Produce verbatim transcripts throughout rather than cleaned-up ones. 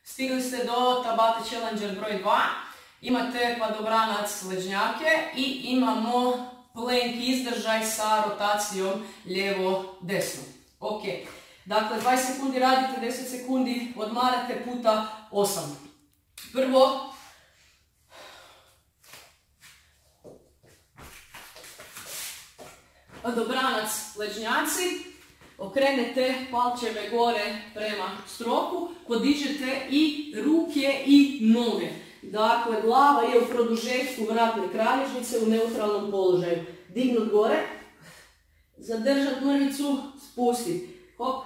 Stigli ste do Tabata Challenger broj dva. Imate padobranac ležnjake i imamo plank izdržaj sa rotacijom lijevo-desno. Ok. Dakle, dvadeset sekundi radite, deset sekundi odmarate puta osam. Prvo, padobranac ležnjaci, okrenete palčeve gore prema stropu, podižete i ruke i noge. Dakle, glava je u produžetku vratne kralježnice u neutralnom položaju. Dignut gore, zadržat mrvicu, spustit. Hop.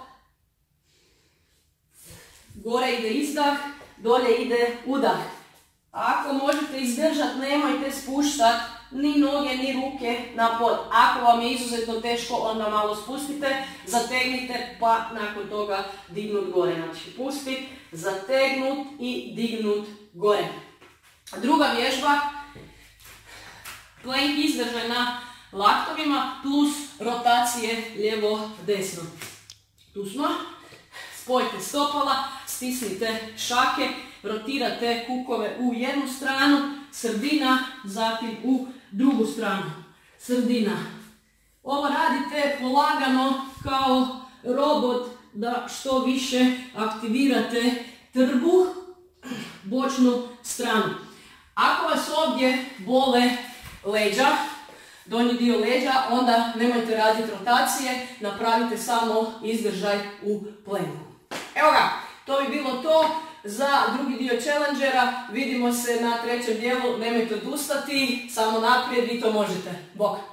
Gore ide izdah, dolje ide udah. Ako možete izdržat, nemojte spuštat ni noge, ni ruke na pod. Ako vam je izuzetno teško, onda malo spustite, zategnite, pa nakon toga dignut gore. Znači, pustit, zategnut i dignut gore. Druga vježba, plank izdržaj na laktovima plus rotacije lijevo-desno. Tu smo. Spojite stopala, stisnite šake, rotirate kukove u jednu stranu, sredina, zatim u drugu stranu. Sredina. Ovo radite polagano kao robot da što više aktivirate trbuh, bočnu stranu. Ako vas ovdje bole leđa, donji dio leđa, onda nemojte raditi rotacije, napravite samo izdržaj u planku. Evo ga, to bi bilo to za drugi dio challengera. Vidimo se na trećem dijelu, nemojte odustati, samo naprijed, vi to možete. Bok!